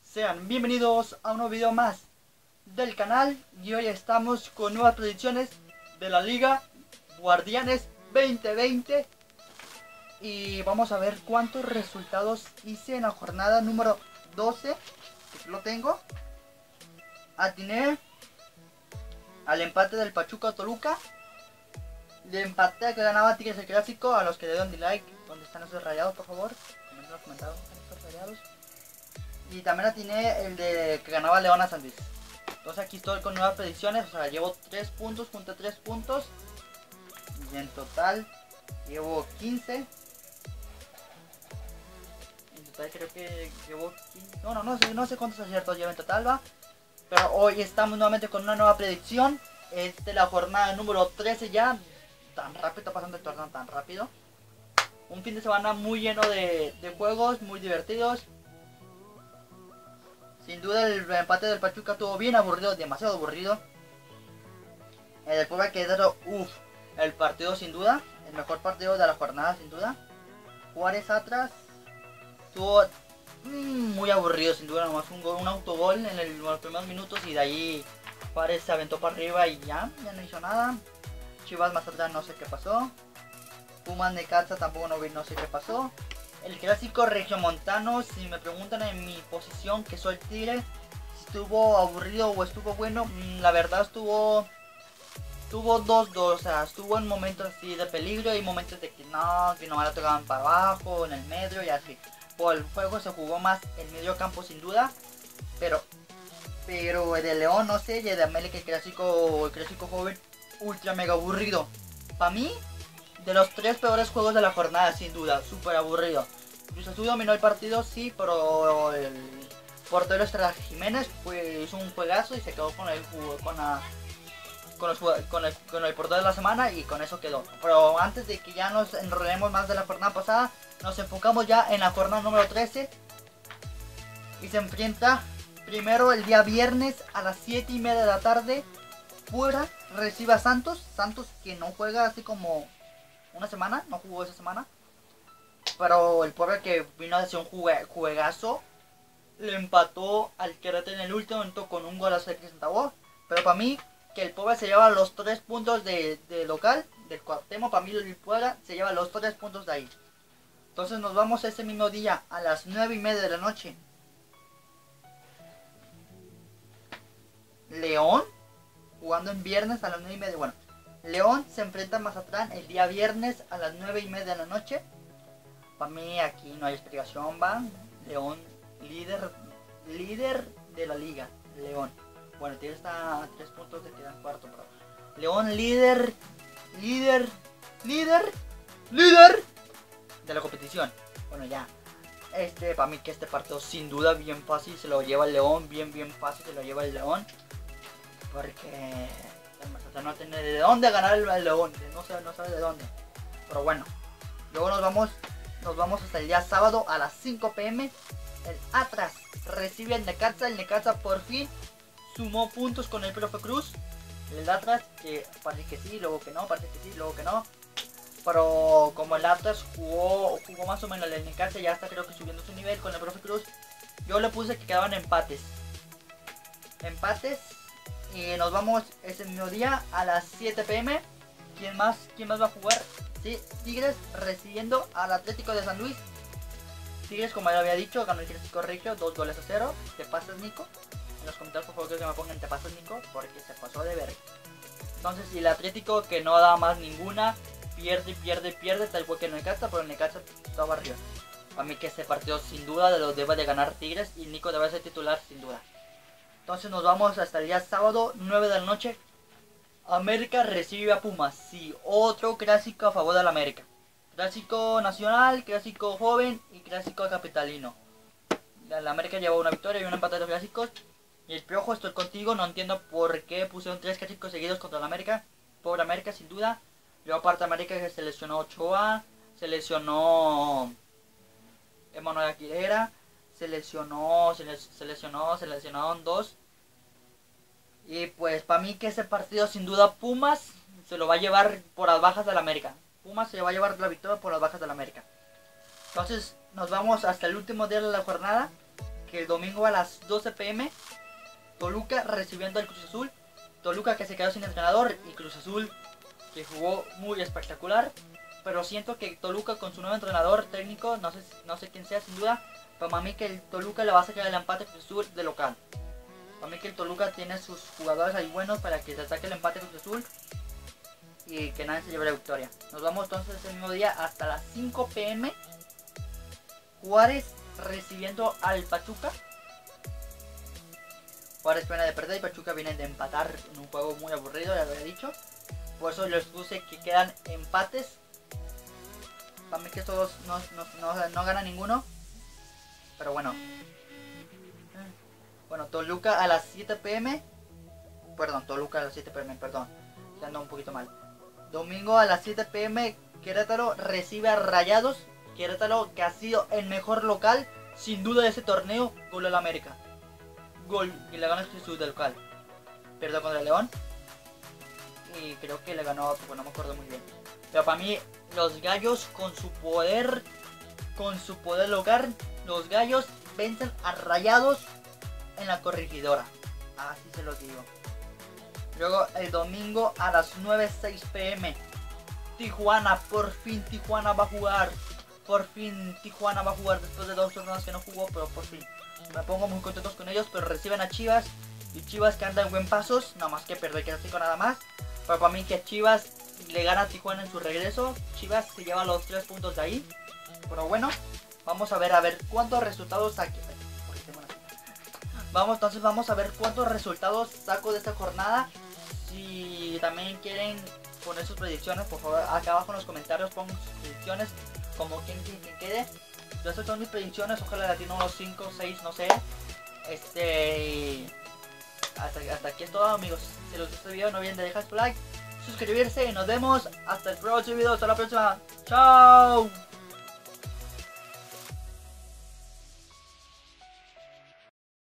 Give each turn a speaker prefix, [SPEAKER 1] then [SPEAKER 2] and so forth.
[SPEAKER 1] Sean bienvenidos a un nuevo video más del canal y hoy estamos con nuevas predicciones de la Liga Guardianes 2020 y vamos a ver cuántos resultados hice en la jornada número 12, que lo tengo. Atiné al empate del Pachuca Toluca, le empaté a que ganaba Tigres el Clásico. A los que le dieron dislike, ¿dónde están esos rayados, por favor? Comenten en los comentarios, ¿dónde están esos rayados? Y también atiné el de que ganaba León a San Luis. Entonces aquí estoy con nuevas predicciones. O sea, llevo 3 puntos, junté 3 puntos. Y en total llevo 15. En total creo que llevo 15. No sé cuántos aciertos llevo en total, va. Pero hoy estamos nuevamente con una nueva predicción. Es de la jornada número 13 ya. Tan rápido, está pasando el torneo tan rápido. Un fin de semana muy lleno de juegos, muy divertidos. Sin duda el empate del Pachuca estuvo bien aburrido, demasiado aburrido. El del Puebla Querétaro, el partido sin duda, el mejor partido de la jornada sin duda. Juárez Atlas estuvo muy aburrido sin duda, nomás un autogol en los primeros minutos y de ahí Juárez se aventó para arriba y ya no hizo nada. Chivas Mazatlán no sé qué pasó. Pumas Necaxa tampoco no sé qué pasó. El clásico regiomontano, si me preguntan en mi posición, que soy Tigre, estuvo aburrido o estuvo bueno, la verdad estuvo 2-2, o sea, estuvo en momentos así de peligro y momentos de que no la tocaban para abajo, en el medio y así. Por el juego se jugó más en medio campo sin duda, pero el de León no sé, y el de América el clásico joven, ultra mega aburrido. Para mí, de los 3 peores juegos de la jornada, sin duda, súper aburrido. Cruz Azul dominó el partido, sí, pero el portero Estrada Jiménez pues, hizo un juegazo y se quedó con el portero de la semana y con eso quedó. Pero antes de que ya nos enredemos más de la jornada pasada, nos enfocamos ya en la jornada número 13 y se enfrenta primero el día viernes a las 7:30 de la tarde. Puebla recibe a Santos que no juega así como una semana, no jugó esa semana. Pero el Puebla que vino a hacer un juegazo, le empató al Querétaro en el último momento con un golazo de Cristian Tabó. Pero para mí, que el Puebla se lleva los 3 puntos de local, del Cuauhtémoc, para mí el Puebla se lleva los 3 puntos de ahí. Entonces nos vamos ese mismo día a las 9:30 de la noche. León, jugando en viernes a las 9:30, bueno. León se enfrenta a Mazatlán el día viernes a las 9:30 de la noche. Para mí aquí no hay explicación, va. León, líder de la liga. León. Bueno, tiene hasta 3 puntos de quedar cuarto, pero León, líder de la competición. Bueno, ya. Para mí que este partido sin duda bien fácil se lo lleva el León. Bien fácil se lo lleva el León. Porque el Mazatlán no tiene de dónde ganar el León, no sabe de dónde. Pero bueno, luego nos vamos hasta el día sábado a las 5 p.m. El Atlas recibe al Necaxa. El Necaxa por fin sumó puntos con el Profe Cruz. El Atlas que parece que sí, luego que no, parece que sí, luego que no. Pero como el Atlas jugó más o menos el Necaxa, ya está creo que subiendo su nivel con el Profe Cruz. Yo le puse que quedaban empates. Y nos vamos ese mismo día a las 7 p.m. ¿Quién más va a jugar? Sí, Tigres recibiendo al Atlético de San Luis. Tigres, como ya había dicho, ganó el clásico regio 2-0. ¿Te pasas, Nico? En los comentarios por favor que me pongan te pasas, Nico, porque se pasó de ver. Entonces, y el Atlético que no da más ninguna, pierde, tal cual que el Necaxa, pero el Necaxa estaba arriba. Para mí que este partido sin duda lo debe de ganar Tigres y Nico debe ser titular sin duda. Entonces nos vamos hasta el día sábado, 9 de la noche. América recibe a Pumas. Sí, otro clásico a favor del América. Clásico nacional, clásico joven y clásico capitalino. La América llevó una victoria y un empate de los clásicos. Y el Piojo, estoy contigo, no entiendo por qué pusieron 3 clásicos seguidos contra la América. Pobre América, sin duda. Luego aparte América que se lesionó Ochoa, se lesionó Emanuel Aguilera, se lesionaron 2. Y pues para mí que ese partido sin duda Pumas se lo va a llevar por las bajas de la América. Pumas se va a llevar la victoria por las bajas de la América. Entonces nos vamos hasta el último día de la jornada, que el domingo a las 12 p.m. Toluca recibiendo al Cruz Azul. Toluca que se quedó sin entrenador y Cruz Azul que jugó muy espectacular. Pero siento que Toluca con su nuevo entrenador técnico, no sé quién sea sin duda, pero para mí que el Toluca le va a sacar el empate a Cruz Azul de local. Para mí que el Toluca tiene sus jugadores ahí buenos para que se saque el empate a Cruz Azul y que nadie se lleve la victoria. Nos vamos entonces ese mismo día hasta las 5 p.m. Juárez recibiendo al Pachuca. Juárez viene de perder y Pachuca viene de empatar en un juego muy aburrido, ya lo había dicho. Por eso les puse que quedan empates. Para mí que estos dos no ganan ninguno. Pero bueno. Bueno, Toluca a las 7 p.m. Perdón, Toluca a las 7 p.m. Perdón. Se anda un poquito mal. Domingo a las 7 p.m. Querétaro recibe a Rayados. Querétaro que ha sido el mejor local sin duda de ese torneo. Gol al América. Gol y le ganó Jesús del local. Perdió contra el León. Y creo que le ganó, pues no me acuerdo muy bien. Pero para mí los Gallos con su poder local, los Gallos vencen a Rayados en la Corregidora. Así se los digo. Luego el domingo a las 9:06 p.m. Tijuana, por fin Tijuana va a jugar. Por fin Tijuana va a jugar después de 2 jornadas que no jugó, pero por fin. Me pongo muy contentos con ellos, pero reciben a Chivas. Y Chivas que anda en buen pasos, nada más que perder que no estoy con nada más. Pero para mí que Chivas le gana a Tijuana en su regreso. Chivas se lleva los 3 puntos de ahí. Pero bueno, vamos a ver cuántos resultados saque. Vamos a ver cuántos resultados saco de esta jornada. Si también quieren poner sus predicciones, por favor, acá abajo en los comentarios pongan sus predicciones, como quien quede. Yo estas son mis predicciones, ojalá le atino unos 5, 6, no sé. Hasta aquí es todo, amigos. Si les gustó el video, no olviden de dejar su like, suscribirse y nos vemos hasta el próximo video. Hasta la próxima. Chao.